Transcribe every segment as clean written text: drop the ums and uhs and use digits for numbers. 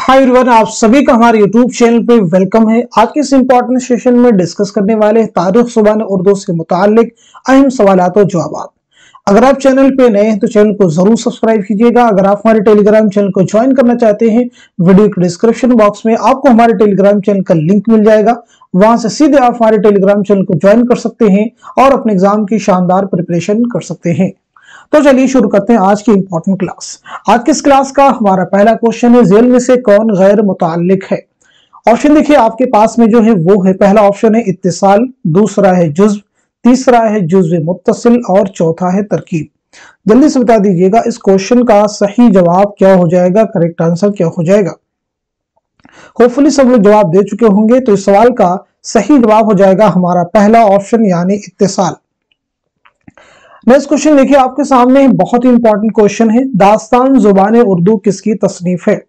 Hi everyone, आप सभी का हमारे यूट्यूब चैनल पे वेलकम है। आज के इस इंपॉर्टेंट सेशन में डिस्कस करने वाले हैं तारीख ज़ुबान उर्दू से मुताल्लिक अहम सवालात और जवाब। अगर आप चैनल पे नए हैं तो चैनल को जरूर सब्सक्राइब कीजिएगा। अगर आप हमारे टेलीग्राम चैनल को ज्वाइन करना चाहते हैं, वीडियो के डिस्क्रिप्शन बॉक्स में आपको हमारे टेलीग्राम चैनल का लिंक मिल जाएगा। वहां से सीधे आप हमारे टेलीग्राम चैनल को ज्वाइन कर सकते हैं और अपने एग्जाम की शानदार प्रिपरेशन कर सकते हैं। तो चलिए शुरू करते हैं आज की इंपॉर्टेंट क्लास। आज की इस क्लास का हमारा पहला क्वेश्चन है, झेल में से कौन गैर मुताल्लिक है। ऑप्शन देखिए आपके पास में जो है वो है, पहला ऑप्शन है इत्तिसाल, दूसरा है जुज़्व, तीसरा है जुज़्व मुत्तसिल और चौथा है तरकीब। जल्दी से बता दीजिएगा इस क्वेश्चन का सही जवाब क्या हो जाएगा, करेक्ट आंसर क्या हो जाएगा। होपफुली सब लोग जवाब दे चुके होंगे। तो इस सवाल का सही जवाब हो जाएगा हमारा पहला ऑप्शन यानी इत्तिसाल। नेक्स्ट क्वेश्चन देखिए आपके सामने, बहुत ही इंपॉर्टेंट क्वेश्चन है, दास्तान जुबान उर्दू किसकी तसनीफ है।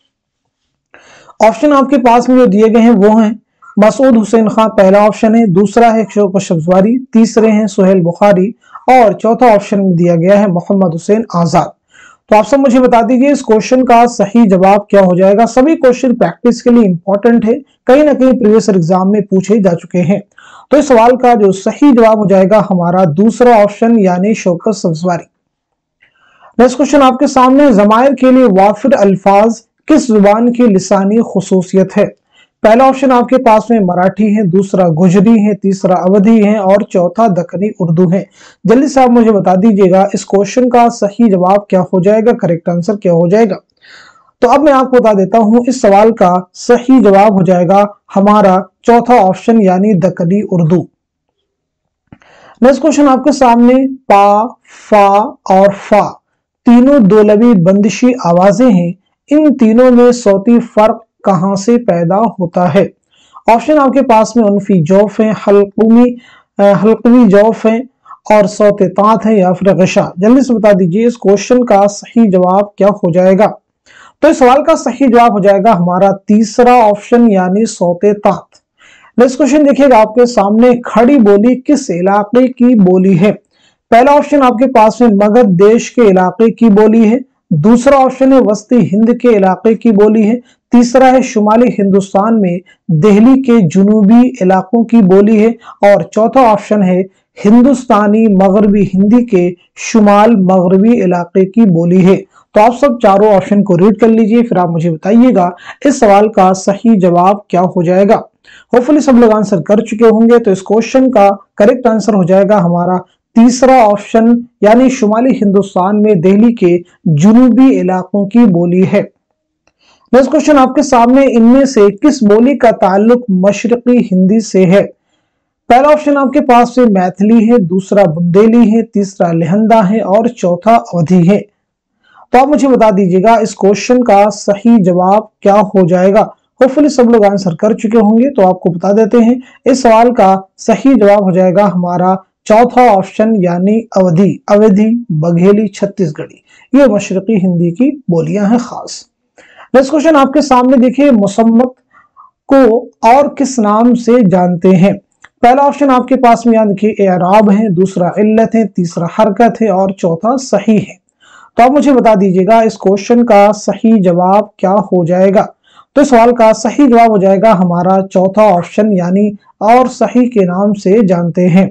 ऑप्शन आपके पास में जो दिए गए हैं वो हैं मसूद हुसैन खान, पहला ऑप्शन है, दूसरा है शौकत शब्जवारी, तीसरे हैं सुहेल बुखारी और चौथा ऑप्शन में दिया गया है मोहम्मद हुसैन आजाद। तो आप सब मुझे बता दीजिए इस क्वेश्चन का सही जवाब क्या हो जाएगा। सभी क्वेश्चन प्रैक्टिस के लिए इंपॉर्टेंट है, कहीं ना कहीं प्रीवियस एग्जाम में पूछे जा चुके हैं। तो इस सवाल का जो सही जवाब हो जाएगा हमारा दूसरा ऑप्शन यानी शौकत सब्जवारी। नेक्स्ट क्वेश्चन आपके सामने, ज़मायर के लिए वाफिर अल्फाज किस जुबान की लिसानी खुसूसियत है। पहला ऑप्शन आपके पास में मराठी है, दूसरा गुजरी है, तीसरा अवधी है और चौथा दक्कनी उर्दू है। जल्दी से आप मुझे बता दीजिएगा इस क्वेश्चन का सही जवाब क्या हो जाएगा, करेक्ट आंसर क्या हो जाएगा। तो अब मैं आपको बता देता हूं इस सवाल का सही जवाब हो जाएगा हमारा चौथा ऑप्शन यानी दक्कनी उर्दू। नेक्स्ट क्वेश्चन आपके सामने, पा, फा और फा तीनों दोलवी बंदिशी आवाजें हैं, इन तीनों में सौती फर्क कहां से पैदा होता है। ऑप्शन आपके पास में उनफी जौफ है, हल्कवी जौफ है और सौते तात है या फिर गशा। जल्दी से बता दीजिए इस क्वेश्चन का सही जवाब क्या हो जाएगा। तो इस सवाल का सही जवाब हो जाएगा हमारा तीसरा ऑप्शन यानी सौते तात। नेक्स्ट क्वेश्चन देखिएगा आपके सामने, खड़ी बोली किस इलाके की बोली है। पहला ऑप्शन आपके पास में मगध देश के इलाके की बोली है, दूसरा ऑप्शन है वस्ती हिंद के इलाके की बोली है, तीसरा है शुमाली हिंदुस्तान में दिल्ली के जुनूबी इलाकों की बोली है और चौथा ऑप्शन है हिंदुस्तानी मगरबी हिंदी के शुमाल मगरबी इलाके की बोली है। तो आप सब चारों ऑप्शन को रीड कर लीजिए, फिर आप मुझे बताइएगा इस सवाल का सही जवाब क्या हो जाएगा। होपफुली सब लोग आंसर कर चुके होंगे। तो इस क्वेश्चन का करेक्ट आंसर हो जाएगा हमारा तीसरा ऑप्शन यानी शुमाली हिंदुस्तान में दिल्ली के जुनूबी इलाकों की बोली है। नेक्स्ट क्वेश्चन आपके सामने, इनमें से किस बोली का ताल्लुक मशरकी हिंदी से है। पहला ऑप्शन आपके पास में मैथिली है, दूसरा बुंदेली है, तीसरा लहंदा है और चौथा अवधी है। तो आप मुझे बता दीजिएगा इस क्वेश्चन का सही जवाब क्या हो जाएगा। होपफुली सब लोग आंसर कर चुके होंगे। तो आपको बता देते हैं इस सवाल का सही जवाब हो जाएगा हमारा चौथा ऑप्शन यानी अवधी। अवधी, बघेली, छत्तीसगढ़ी ये मशरकी हिंदी की बोलियां हैं खास। नेक्स्ट क्वेश्चन आपके सामने देखिए, मुसम्मत को और किस नाम से जानते हैं। पहला ऑप्शन आपके पास में याद देखिए एराब है, दूसरा इल्लत है, तीसरा हरकत है और चौथा सही है। तो आप मुझे बता दीजिएगा इस क्वेश्चन का सही जवाब क्या हो जाएगा। तो इस सवाल का सही जवाब हो जाएगा हमारा चौथा ऑप्शन यानी और सही के नाम से जानते हैं।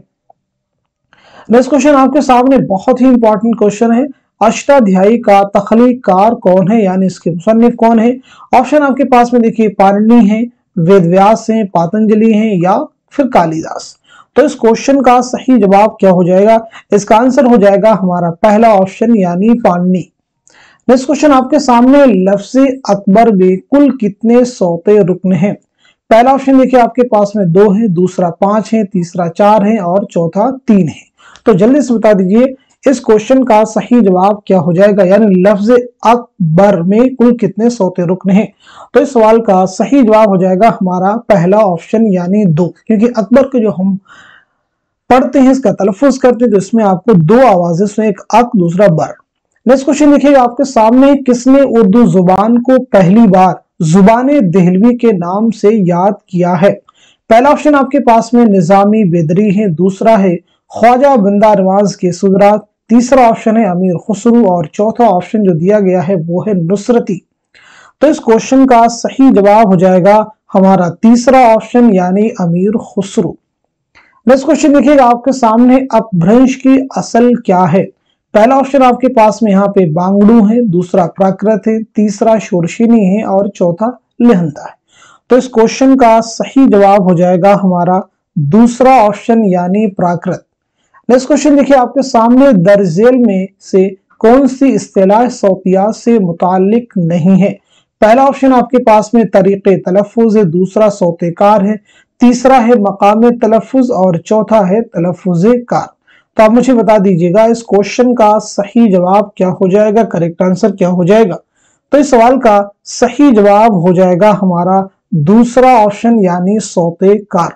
नेक्स्ट क्वेश्चन आपके सामने बहुत ही इंपॉर्टेंट क्वेश्चन है, अष्टाध्यायी का तख्लीकार कौन है यानी इसके मुसन्निफ कौन है। ऑप्शन आपके पास में देखिए पाणिनि है, वेदव्यास है, पातंजलि है या फिर कालिदास। तो इस क्वेश्चन का सही जवाब क्या हो जाएगा, इसका आंसर हो जाएगा हमारा पहला ऑप्शन यानी पाणिनि। नेक्स्ट क्वेश्चन आपके सामने, लफ्ज़ अकबर में कुल कितने सौते रुकन हैं। पहला ऑप्शन देखिए आपके पास में 2 है, दूसरा 5 है, तीसरा 4 है और चौथा 3 है। तो जल्दी से बता दीजिए इस क्वेश्चन का सही जवाब क्या हो जाएगा, यानी लफ्ज़ अकबर में कुल कितने सौते रुकन हैं। तो इस सवाल का सही जवाब हो जाएगा हमारा पहला ऑप्शन यानी 2, क्योंकि अकबर के जो हम पढ़ते हैं इसका तलफ़ुज़ करते हैं तो इसमें आपको 2 आवाजें सुने, एक अक दूसरा बर। नेक्स्ट क्वेश्चन देखिएगा आपके सामने, किसने उर्दू जुबान को पहली बार जुबाने देहलवी के नाम से याद किया है। पहला ऑप्शन आपके पास में निजामी बेदरी है, दूसरा है ख्वाजा बंदा नवाज के सुदरा, तीसरा ऑप्शन है अमीर खुसरू और चौथा ऑप्शन जो दिया गया है वो है नुसरती। तो इस क्वेश्चन का सही जवाब हो जाएगा हमारा तीसरा ऑप्शन यानी अमीर खुसरो। नेक्स्ट क्वेश्चन देखिएगा आपके सामने, अपभ्रंश की असल क्या है। पहला ऑप्शन आपके पास में यहाँ पे बांगड़ू है, दूसरा प्राकृत है, तीसरा शोरशिनी है और चौथा लेहंता है। तो इस क्वेश्चन का सही जवाब हो जाएगा हमारा दूसरा ऑप्शन यानी प्राकृत। नेक्स्ट क्वेश्चन देखिए आपके सामने, दर्जेल में से कौन सी इस्तिलाह सौतियात से मुताल्लिक नहीं है। पहला ऑप्शन आपके पास में तरीके तलफ़ुज़ है, दूसरा सौतेकार है, तीसरा है मकाम तलफ़ुज़ और चौथा है तलफ़ुज़ कार। तो आप मुझे बता दीजिएगा इस क्वेश्चन का सही जवाब क्या हो जाएगा, करेक्ट आंसर क्या हो जाएगा। तो इस सवाल का सही जवाब हो जाएगा हमारा दूसरा ऑप्शन यानी सौतेकार।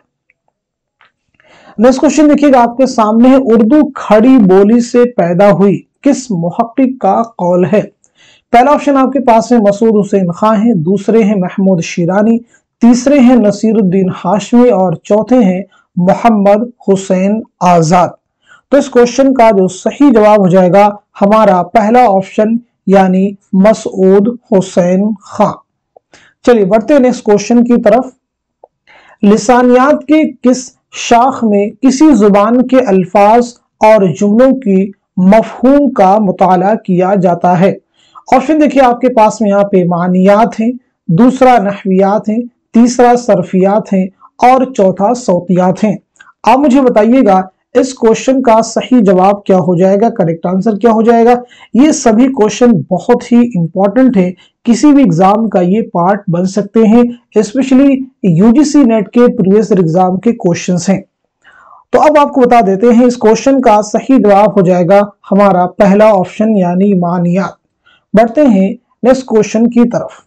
नेक्स्ट क्वेश्चन देखिएगा आपके सामने, उर्दू खड़ी बोली से पैदा हुई किस मुहक्किक का कौल है। पहला ऑप्शन आपके पास में मसूद हुसैन खां है, दूसरे हैं महमूद शिरानी, तीसरे हैं नसीरुद्दीन हाशमी और चौथे हैं मोहम्मद हुसैन आजाद। तो इस क्वेश्चन का जो सही जवाब हो जाएगा हमारा पहला ऑप्शन यानी मसूद हुसैन खां। चलिए बढ़ते हैं नेक्स्ट क्वेश्चन की तरफ। लिसानियात के किस शाख में किसी जुबान के अल्फाज और जुमलों की मफहूम का मुताला किया जाता है। ऑप्शन देखिए आपके पास में यहाँ पे मानियात हैं, दूसरा नहवियात हैं, तीसरा सरफियात हैं और चौथा सौतियात हैं। आप मुझे बताइएगा इस क्वेश्चन का सही जवाब क्या हो जाएगा, करेक्ट आंसर क्या हो जाएगा। ये सभी क्वेश्चन बहुत ही इंपॉर्टेंट है, किसी भी एग्जाम का ये पार्ट बन सकते हैं, स्पेशली यूजीसी नेट के प्रीवियस एग्जाम के क्वेश्चंस हैं। तो अब आपको बता देते हैं इस क्वेश्चन का सही जवाब हो जाएगा हमारा पहला ऑप्शन यानी मानियात। बढ़ते हैं नेक्स्ट क्वेश्चन की तरफ।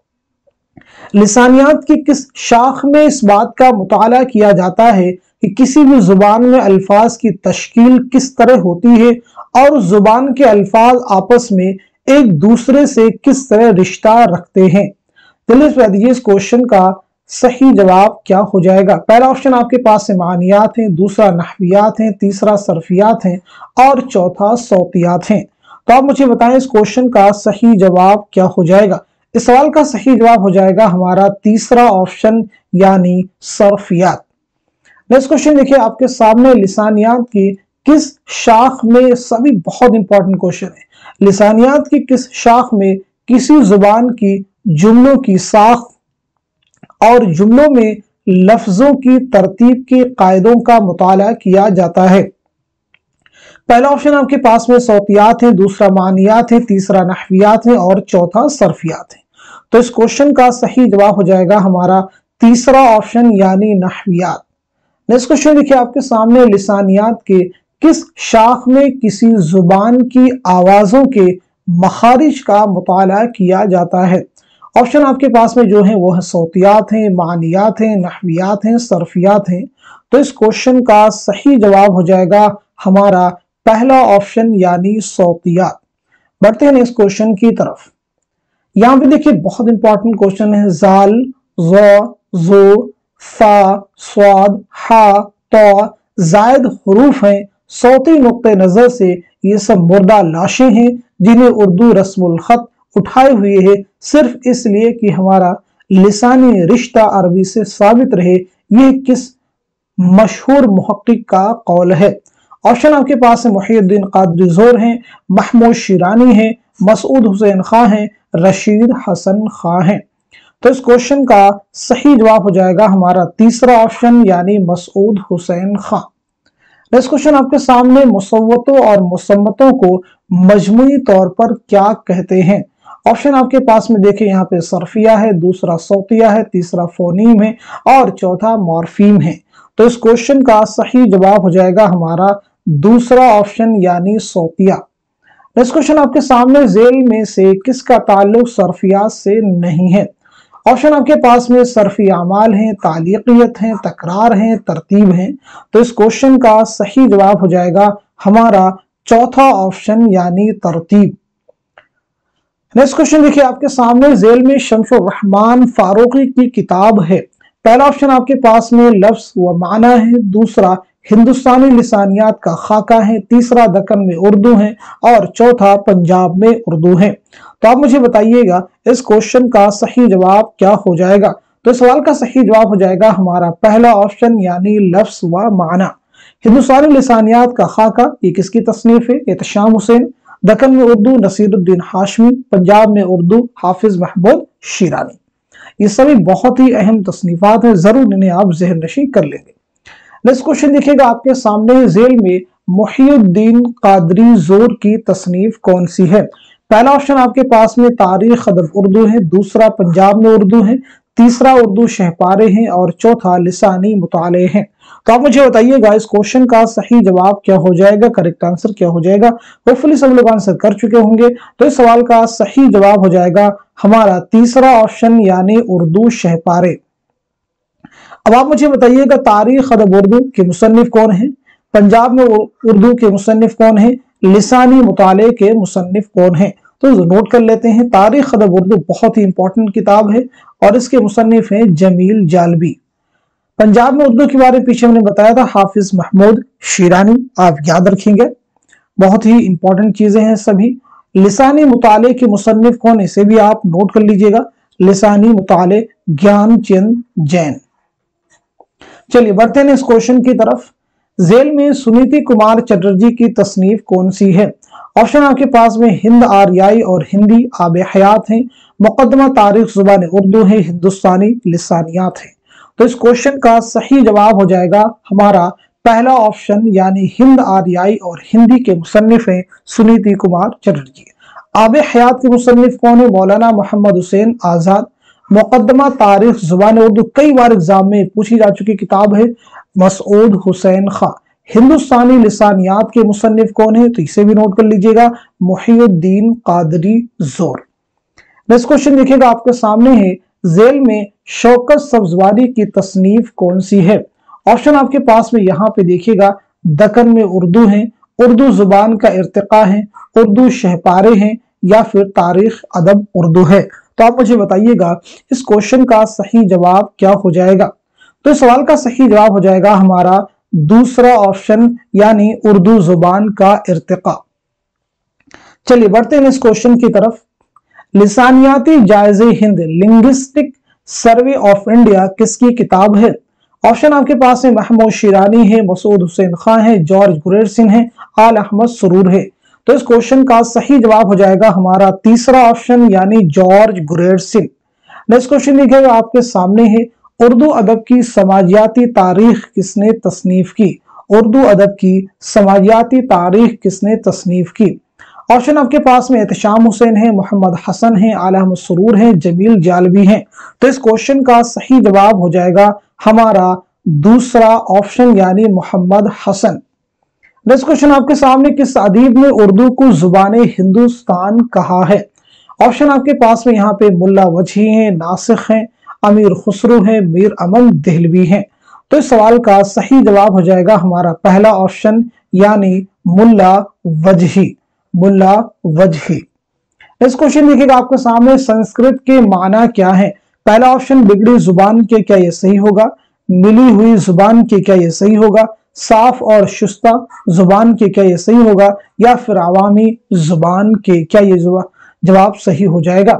लिसानियात की किस शाख में इस बात का मुताला किया जाता है कि किसी भी जुबान में अल्फाज की तश्कील किस तरह होती है और उस जुबान के अल्फाज आपस में एक दूसरे से किस तरह रिश्ता रखते हैं। जल्दी से बता दीजिए इस क्वेश्चन का सही जवाब क्या हो जाएगा। पहला ऑप्शन आपके पास से मानियात है, दूसरा नहवियात है, तीसरा सरफियात है और चौथा सौतियात है। तो आप मुझे बताएं इस क्वेश्चन का सही जवाब क्या हो जाएगा। इस सवाल का सही जवाब हो जाएगा हमारा तीसरा ऑप्शन यानी सरफियात। नेक्स्ट क्वेश्चन देखिए आपके सामने, लिसानियात की किस शाख में, सभी बहुत इंपॉर्टेंट क्वेश्चन है, लिसानियात की किस शाख में किसी जुबान की जुमलों की साख और जुमलों में लफ्जों की तरतीब के कायदों का मुताला किया जाता है। पहला ऑप्शन आपके पास में सौतियात है, दूसरा मानियात है, तीसरा नहवियात है और चौथा सरफियात है। तो इस क्वेश्चन का सही जवाब हो जाएगा हमारा तीसरा ऑप्शन यानी नहवियात। नेक्स्ट क्वेश्चन देखिए आपके सामने, लिसानियात के किस शाख में किसी जुबान की आवाजों के मखारिज का मुताला किया जाता है। ऑप्शन आपके पास में जो है वो है सौतियात हैं, मानियात हैं, नहवियात हैं, सरफियात हैं। तो इस क्वेश्चन का सही जवाब हो जाएगा हमारा पहला ऑप्शन यानी सौतियात। बढ़ते हैं नेक्स्ट क्वेश्चन की तरफ। यहाँ पे देखिए बहुत इंपॉर्टेंट क्वेश्चन है, जाल, जो, फा, स्वाद, हा, तो जायद हुरूफ हैं, सौती नुक्ते नजर से ये सब मुर्दा लाशें हैं जिन्हें उर्दू रस्मुल खत उठाए हुए है सिर्फ इसलिए कि हमारा लिसानी रिश्ता अरबी से साबित रहे। ये किस मशहूर मुहक्किक का कौल है। ऑप्शन आपके पास है मुहीउद्दीन कादरी ज़ोर हैं, महमूद शिरानी हैं, मसूद हुसैन खां हैं, रशीद हसन खां हैं। तो इस क्वेश्चन का सही जवाब हो जाएगा हमारा तीसरा ऑप्शन यानी मसूद हुसैन खां। नेक्स्ट क्वेश्चन आपके सामने, मुसव्वतों और मुसम्मतों को मजमूई तौर पर क्या कहते हैं। ऑप्शन आपके पास में देखिए यहाँ पे सरफिया है, दूसरा सौतिया है, तीसरा फोनीम है और चौथा मॉर्फीम है। तो इस क्वेश्चन का सही जवाब हो जाएगा हमारा दूसरा ऑप्शन यानी सौतिया। नेक्स्ट क्वेश्चन आपके सामने, जेल में से किसका ताल्लुक सरफियात से नहीं है। ऑप्शन आपके पास में सरफी अमाल हैं, तालीकियत हैं, तकरार हैं, तरतीब हैं। तो इस क्वेश्चन का सही जवाब हो जाएगा हमारा चौथा ऑप्शन यानी तरतीब। नेक्स्ट क्वेश्चन देखिए आपके सामने, जेल में शम्सुर रहमान फारूकी की किताब है। पहला ऑप्शन आपके पास में लफ्ज व माना है, दूसरा हिंदुस्तानी लिसानियात का खाका है, तीसरा दक्कन में उर्दू है और चौथा पंजाब में उर्दू है। तो आप मुझे बताइएगा इस क्वेश्चन का सही जवाब क्या हो जाएगा। तो इस सवाल का सही जवाब हो जाएगा हमारा पहला ऑप्शन यानी लफ्ज व माना। हिंदुस्तानी लिसानियात का खाका ये किसकी तसनीफ है? एहतशाम हुसैन। दक्कन में उर्दू नसीरुद्दीन हाशमी। पंजाब में उर्दू हाफिज महमूद शिरानी। ये सभी बहुत ही अहम तसनीफात हैं, जरूर इन्हें आप ज़हन नशी कर लेंगे। नेक्स्ट क्वेश्चन देखिएगा आपके सामने, झेल में मुहियुद्दीन कादरी जोर की तसनीफ कौन सी है? पहला ऑप्शन आपके पास में तारीख अदब उर्दू है, दूसरा पंजाब में उर्दू है, तीसरा उर्दू शहपारे हैं और चौथा लिसानी मुताले हैं। तो आप मुझे बताइएगा इस क्वेश्चन का सही जवाब क्या हो जाएगा, करेक्ट आंसर क्या हो जाएगा। होपफुली सब लोग आंसर कर चुके होंगे। तो इस सवाल का सही जवाब हो जाएगा हमारा तीसरा ऑप्शन यानी उर्दू शहपारे। अब आप मुझे बताइएगा तारीख अदब उर्दू के मुसन्निफ कौन है, पंजाब में उर्दू के मुसन्निफ कौन है, लिसानी मुताले के मुसन्निफ कौन है। तो नोट कर लेते हैं, तारीख अदब उर्दू बहुत ही इंपॉर्टेंट किताब है और इसके मुसन्निफ हैं जमील जालबी। पंजाब में उर्दू के बारे में पीछे मैंने बताया था हाफिज महमूद शिरानी, आप याद रखेंगे, बहुत ही इंपॉर्टेंट चीजें हैं सभी। लिसानी मुताले के मुसन्निफ कौन, इसे भी आप नोट कर लीजिएगा, लिसानी मुताले ज्ञानचंद जैन। चलिए बढ़ते हैं इस क्वेश्चन की तरफ। झेल में सुनीति कुमार चटर्जी की तसनीफ कौन सी है? ऑप्शन आपके पास में हिंद आर्याई और हिंदी आब हयात है, मुकदमा तारीख जुबान उर्दू है, हिंदुस्तानी लिसानियात है। तो इस क्वेश्चन का सही जवाब हो जाएगा हमारा पहला ऑप्शन यानी हिंद आर्याई और हिंदी के मुसन्निफ हैं सुनीति कुमार चटर्जी। आब हयात के मुसन्निफ कौन है? मौलाना मोहम्मद हुसैन आजाद। मुकदमा तारीख जुबान उर्दू कई बार एग्जाम में पूछी जा चुकी किताब है, मसऊद हुसैन खां। हिंदुस्तानी लिसानियात के मुसन्निफ कौन है? तो इसे भी नोट कर लीजिएगा, मुहियुद्दीन कादरी जोर। नेक्स्ट क्वेश्चन देखिएगा आपके सामने है, झेल में शौकत सब्जवारी की तसनीफ कौन सी है? ऑप्शन आपके पास में यहाँ पे देखिएगा, दक्कन में उर्दू है, उर्दू जुबान का इर्तिका है, उर्दू शहपारे हैं या फिर तारीख अदब उर्दू है। तो आप मुझे बताइएगा इस क्वेश्चन का सही जवाब क्या हो जाएगा। तो इस सवाल का सही जवाब हो जाएगा हमारा दूसरा ऑप्शन यानी उर्दू जुबान का इर्तिका। चलिए बढ़ते हैं इस क्वेश्चन की तरफ। Lisaniyati Jayaze Hind linguistic survey of India किसकी किताब है? ऑप्शन आपके पास है महमूद शिरानी है, मसूद हुसैन खां है, जॉर्ज गुरेर सिंह है, आल अहमद सुरूर है। तो इस क्वेश्चन का सही जवाब हो जाएगा हमारा तीसरा ऑप्शन यानी जॉर्ज गुरेर सिंह। नेक्स्ट क्वेश्चन देखिएगा आपके सामने है, उर्दू अदब की समाजियाती तारीख किसने तसनीफ की? उर्दू अदब की समाजियाती तारीख किसने तसनीफ की? ऑप्शन आपके पास में एहतशाम हुसैन है, मोहम्मद हसन है, आला अहमद सुरूर है, जमील जालबी है। तो इस क्वेश्चन का सही जवाब हो जाएगा हमारा दूसरा ऑप्शन यानी मोहम्मद हसन। नेक्स्ट क्वेश्चन आपके सामने, किस अदीब ने उर्दू को जुबाने हिंदुस्तान कहा है? ऑप्शन आपके पास में यहाँ पे मुल्ला वजही है, नासिख है, अमीर खुसरो है, मीर अमन देहलवी है। तो इस सवाल का सही जवाब हो जाएगा हमारा पहला ऑप्शन यानी मुल्ला वजही, मुल्ला वजही। इस क्वेश्चन देखिएगा आपके सामने, संस्कृत के माना क्या है? पहला ऑप्शन बिगड़ी जुबान के, क्या ये सही होगा? मिली हुई जुबान के, क्या ये सही होगा? साफ और शुस्ता जुबान के, क्या ये सही होगा? या फिर अवामी जुबान के, क्या ये जवाब सही हो जाएगा?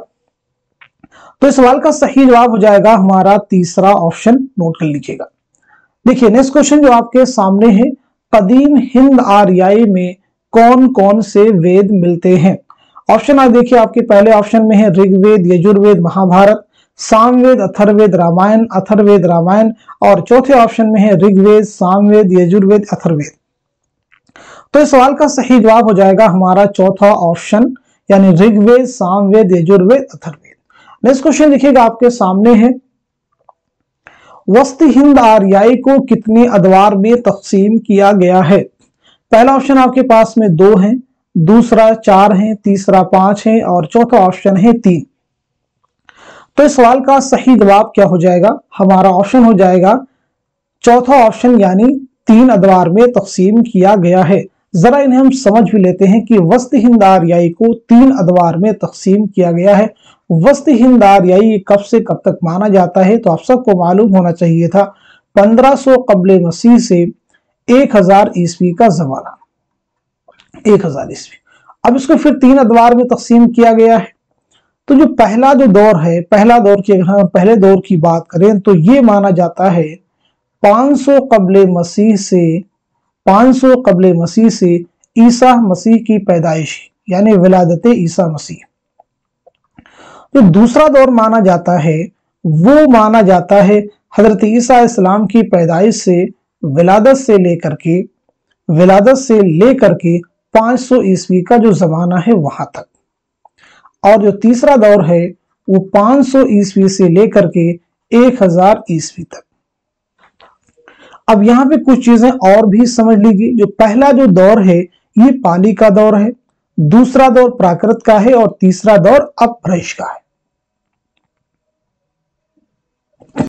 तो इस सवाल का सही जवाब हो जाएगा हमारा तीसरा ऑप्शन, नोट कर लीजिएगा। देखिए नेक्स्ट क्वेश्चन जो आपके सामने है, कदीम हिंद आर्याई में कौन कौन से वेद मिलते हैं? ऑप्शन आप देखिए, आपके पहले ऑप्शन में है ऋग्वेद, यजुर्वेद, महाभारत, सामवेद, अथर्ववेद, रामायण, अथर्ववेद, रामायण और चौथे ऑप्शन में है ऋग्वेद, सामवेद, यजुर्वेद, अथर्ववेद। तो इस सवाल का सही जवाब हो जाएगा हमारा चौथा ऑप्शन यानी ऋग्वेद, सामवेद, यजुर्वेद, अथर्ववेद। नेक्स्ट क्वेश्चन देखिएगा आपके सामने है, वस्ती हिंद आर्याई को कितने अदवार में तकसीम किया गया है? पहला ऑप्शन आपके पास में 2 है, दूसरा 4 है, तीसरा 5 है और चौथा ऑप्शन है 3। तो इस सवाल का सही जवाब क्या हो जाएगा? हमारा ऑप्शन हो जाएगा चौथा ऑप्शन यानी 3 अदवार में तकसीम किया गया है। जरा इन्हें हम समझ भी लेते हैं कि वस्ती हिंद आर्याई को 3 अदवार में तकसीम किया गया है। वस्ती हिंद आर्याई कब से कब तक माना जाता है? तो आप सबको मालूम होना चाहिए था, 1500 कबल मसीह से 1000 ईस्वी का जमाना, 1000 ईस्वी। अब इसको फिर 3 अदवार में तकसीम किया गया है। तो जो पहला जो दौर है, पहला दौर की अगर हम पहले दौर की बात करें तो ये माना जाता है 500 कब्ले मसीह से ईसा मसीह की पैदाइश, यानी विलादत ईसा मसीह। जो दूसरा दौर माना जाता है वो माना जाता है हजरत ईसा इस्लाम की पैदाइश से विलादत से लेकर के 500 ईस्वी का जो जमाना है वहां तक। और जो तीसरा दौर है वो 500 ईस्वी से लेकर के 1000 ईस्वी तक। अब यहाँ पे कुछ चीजें और भी समझ लीजिए। जो पहला जो दौर है ये पाली का दौर है, दूसरा दौर प्राकृत का है और तीसरा दौर अपभ्रंश का है।